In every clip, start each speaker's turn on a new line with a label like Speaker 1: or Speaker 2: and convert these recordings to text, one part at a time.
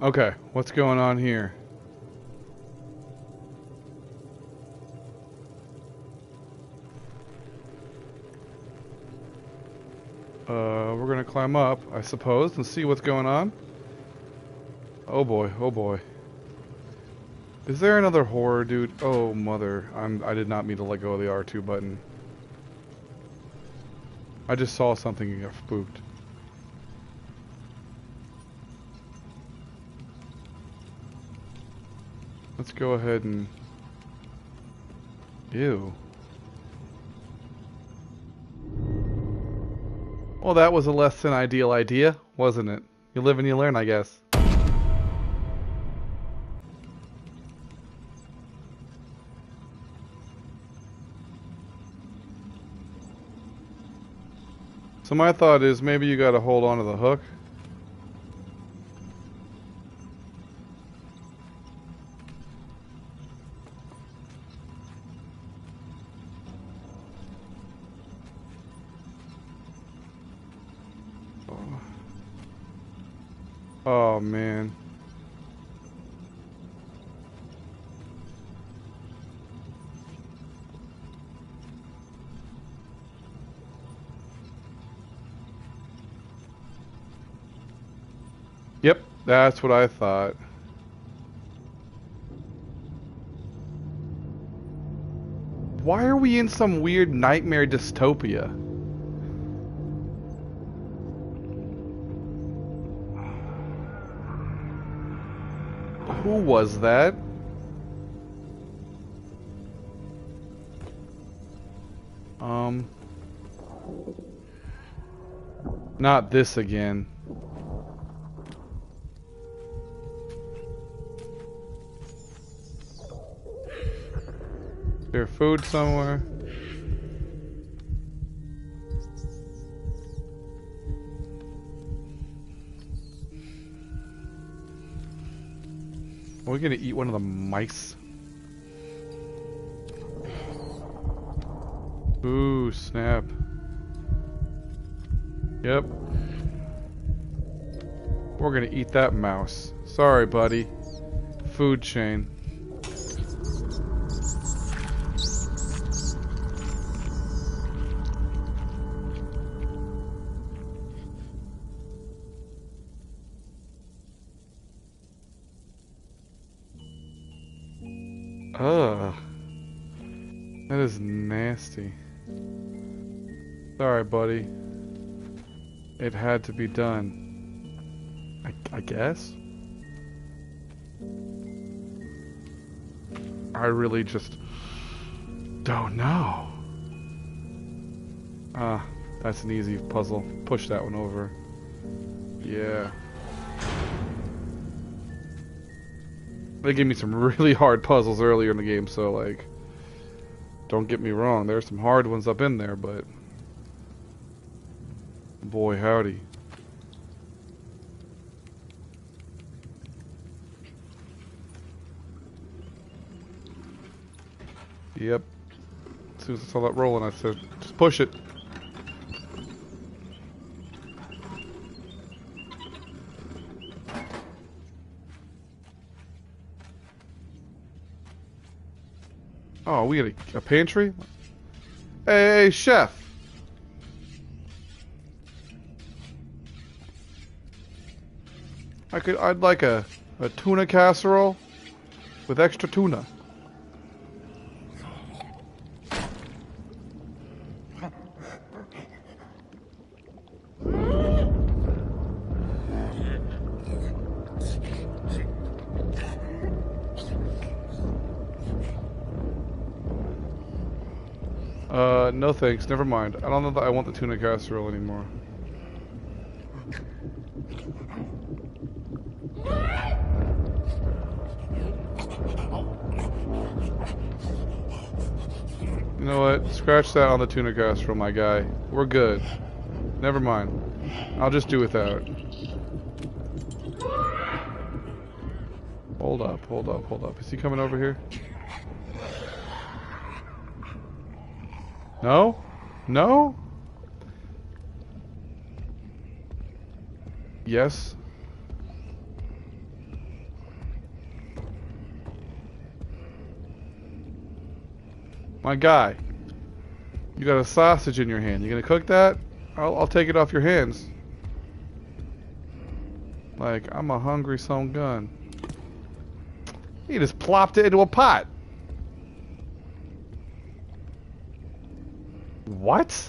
Speaker 1: Okay, what's going on here? We're gonna climb up, I suppose, and see what's going on. Oh boy, oh boy. Is there another horror, dude? Oh mother, I did not mean to let go of the R2 button. I just saw something and got spooked. Let's go ahead and... Ew. Well, that was a less than ideal idea, wasn't it? You live and you learn, I guess. So my thought is maybe you gotta hold on to the hook. Oh man. Yep, that's what I thought. Why are we in some weird nightmare dystopia? Who was that? Not this again. Is there food somewhere? Are we gonna eat one of the mice? Ooh, snap. Yep. We're gonna eat that mouse. Sorry, buddy. Food chain. Ugh. That is nasty. Sorry, buddy. It had to be done. I guess? I really just don't know. Ah, that's an easy puzzle. Push that one over. Yeah. They gave me some really hard puzzles earlier in the game, so like, don't get me wrong, there's some hard ones up in there, but boy howdy. Yep. As soon as I saw that rolling, I said, just push it. Oh, we got a pantry? Hey, chef! I'd like a tuna casserole with extra tuna. No thanks, never mind. I don't know that I want the tuna casserole anymore. You know what? Scratch that on the tuna casserole, my guy. We're good. Never mind. I'll just do without. Hold up, hold up, hold up. Is he coming over here? No? No? Yes? My guy. You got a sausage in your hand. You gonna cook that? I'll take it off your hands. Like, I'm a hungry son gun. He just plopped it into a pot. What?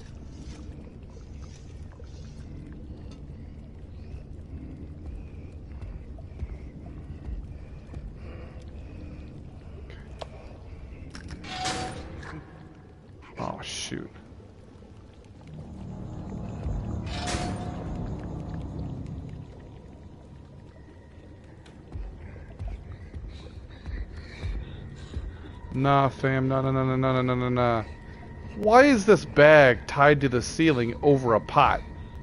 Speaker 1: Oh, shoot. Nah, fam. Nah. Why is this bag tied to the ceiling over a pot?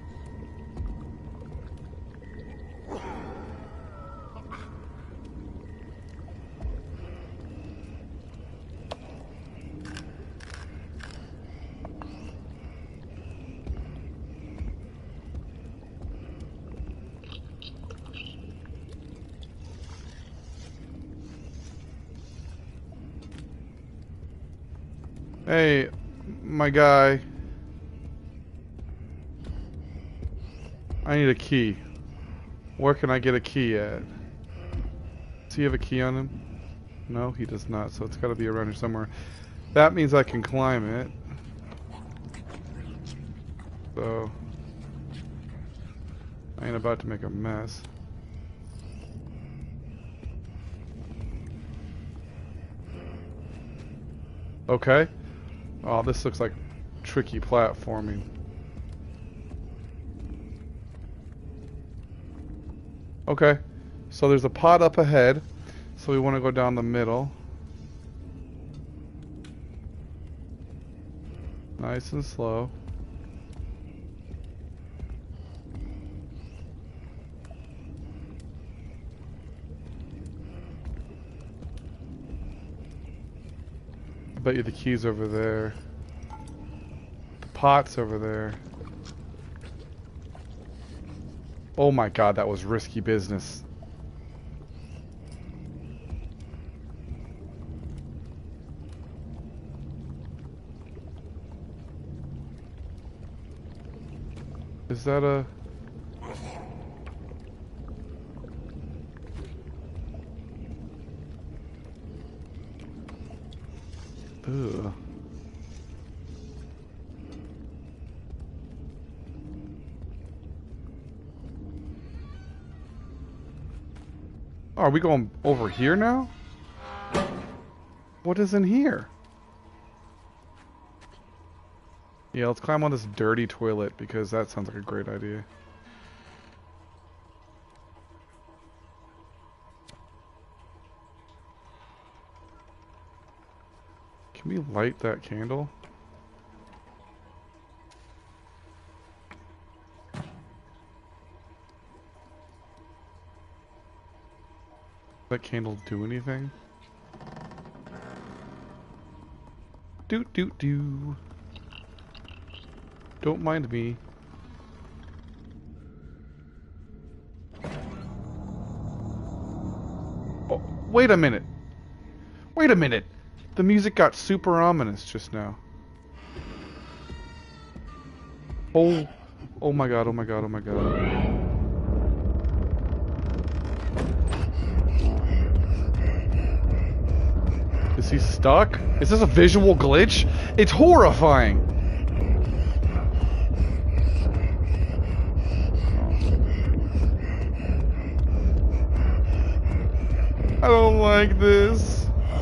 Speaker 1: Hey, my guy. I need a key. Where can I get a key at? Does he have a key on him? No, he does not, so it's gotta be around here somewhere. That means I can climb it. So... I ain't about to make a mess. Okay. Oh, this looks like tricky platforming. Okay. So there's a pot up ahead. So we want to go down the middle. Nice and slow. I bet you the key's over there. The pot's over there. Oh my god, that was risky business. Is that a... Ugh. Oh, are we going over here now? What is in here? Yeah, let's climb on this dirty toilet because that sounds like a great idea. Can we light that candle? Does that candle do anything? Do. Don't mind me. Oh, wait a minute. Wait a minute. The music got super ominous just now. Oh my god, oh my god, oh my god. Is he stuck? Is this a visual glitch? It's horrifying! I don't like this.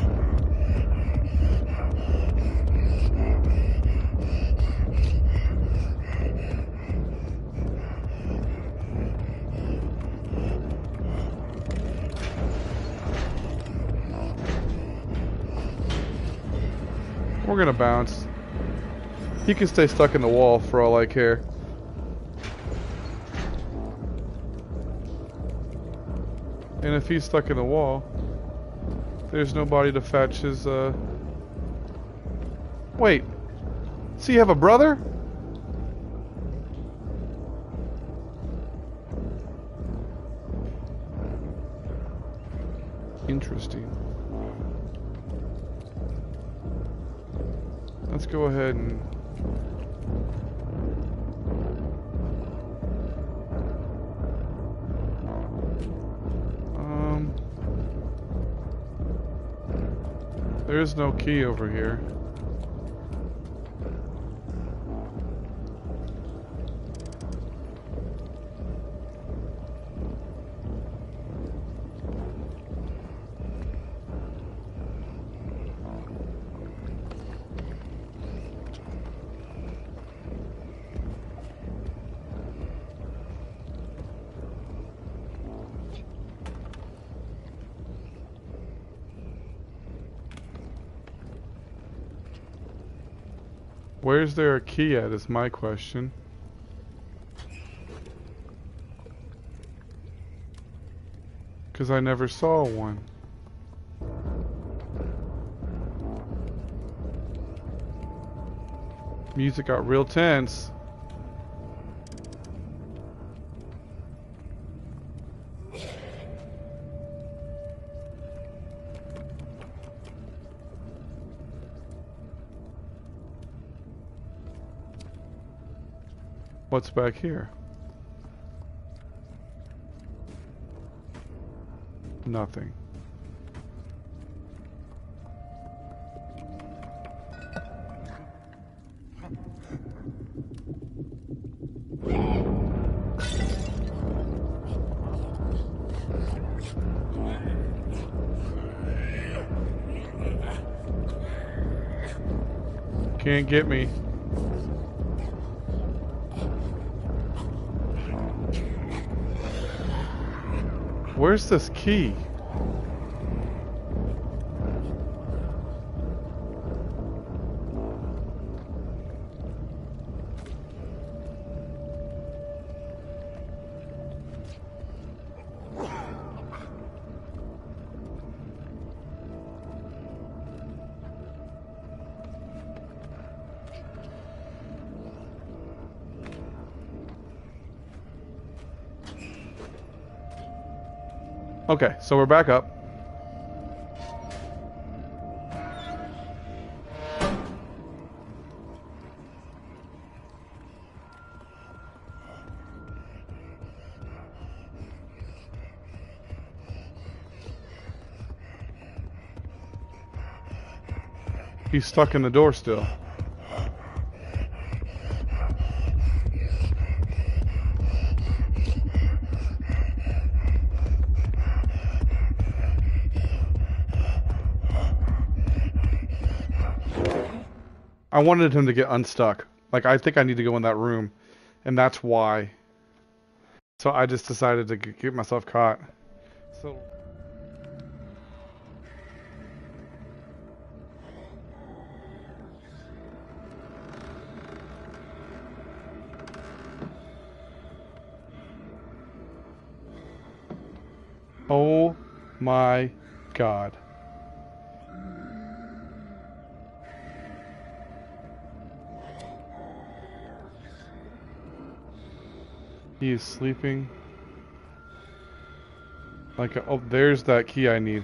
Speaker 1: We're gonna bounce. He can stay stuck in the wall for all I care. And if he's stuck in the wall, there's nobody to fetch his, Wait. Does he have a brother? Interesting. let's go ahead and... There's no key over here. Where's there a key at is my question. Because I never saw one. Music got real tense. What's back here? Nothing. Can't get me. Where's this key? Okay, so we're back up. He's stuck in the door still. I wanted him to get unstuck. Like, I think I need to go in that room. And that's why. So I just decided to get myself caught. So... Oh my God. He is sleeping. Like, oh, there's that key I need.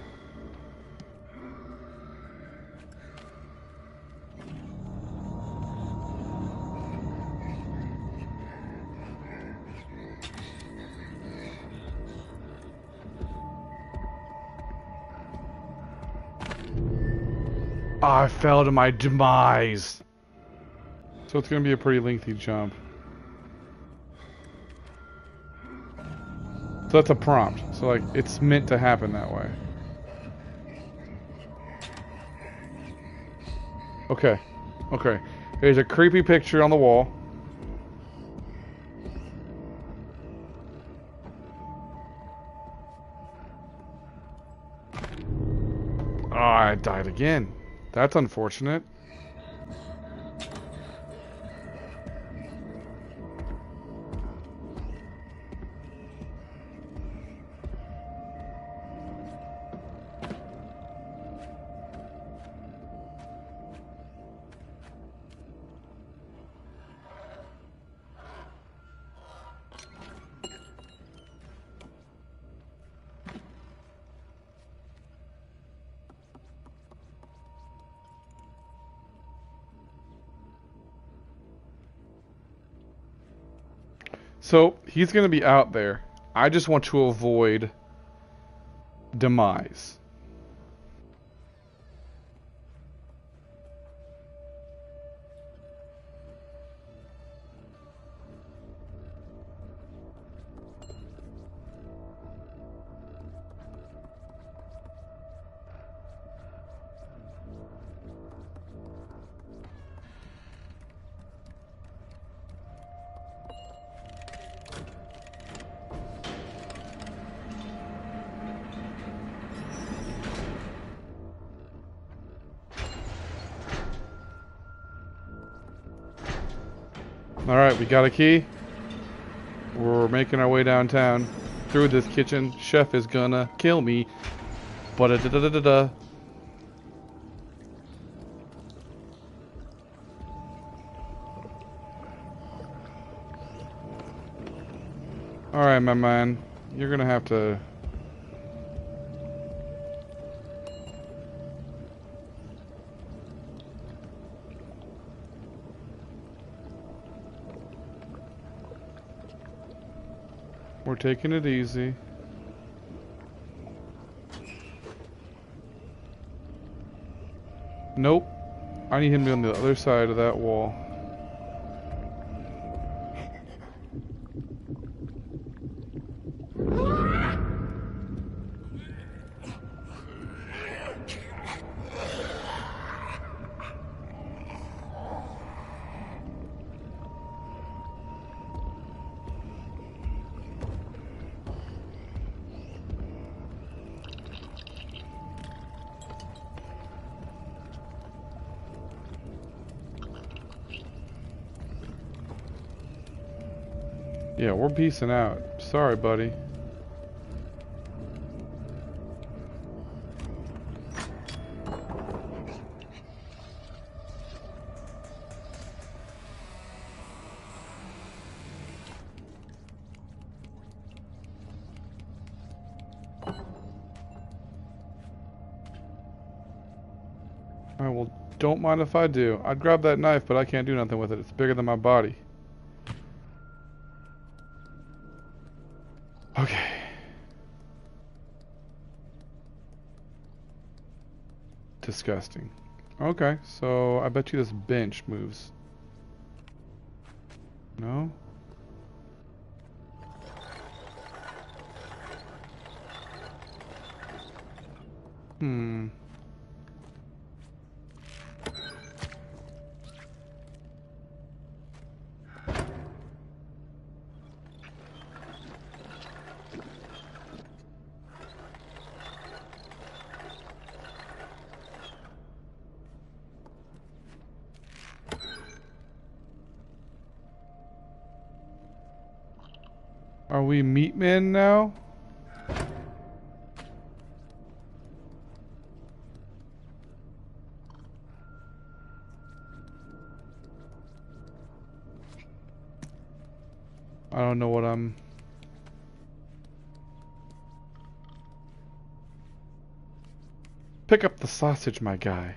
Speaker 1: Oh, I fell to my demise. So it's gonna be a pretty lengthy jump. So that's a prompt. So like, it's meant to happen that way. Okay. Okay. There's a creepy picture on the wall. Oh, I died again. That's unfortunate. So he's going to be out there. I just want to avoid demise. Alright, we got a key. We're making our way downtown through this kitchen. Chef is gonna kill me. But da da da da da. Alright, my man. You're gonna have to. We're taking it easy. Nope. I need him to be on the other side of that wall. Yeah, we're peacing out. Sorry, buddy. Alright, well, don't mind if I do. I'd grab that knife, but I can't do nothing with it. It's bigger than my body. Okay. Disgusting. Okay, so I bet you this bench moves. No? Hmm. Are we meat men now? I don't know what I'm... Pick up the sausage, my guy.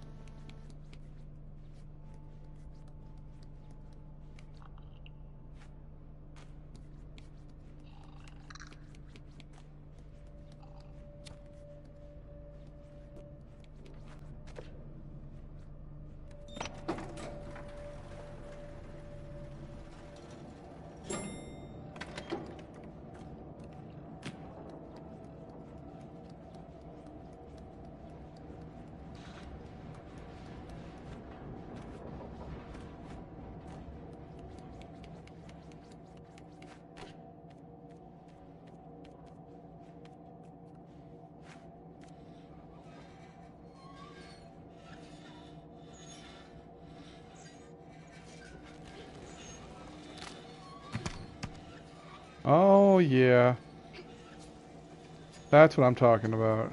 Speaker 1: Oh, yeah. That's what I'm talking about.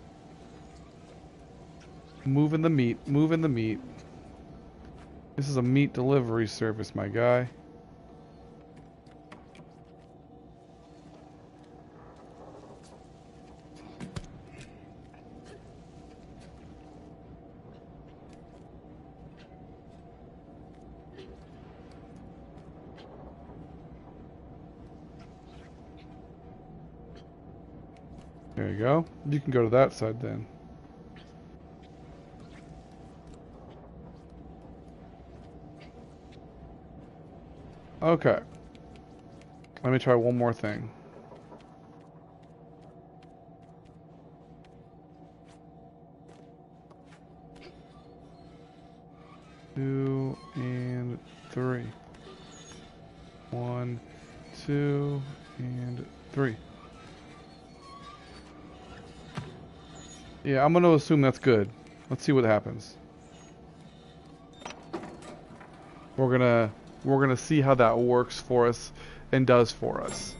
Speaker 1: Moving the meat. Moving the meat. This is a meat delivery service, my guy. There you go. You can go to that side then. Okay. Let me try one more thing. Two and three. 1, 2, and 3. Yeah, I'm gonna assume that's good. Let's see what happens. We're gonna see how that works for us and does for us.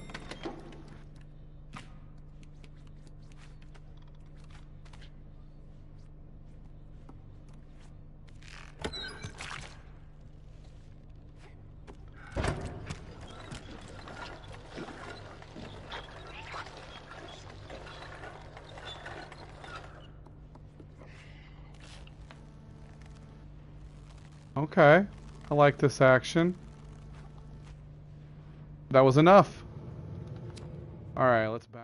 Speaker 1: Okay, I like this action. That was enough. Alright, let's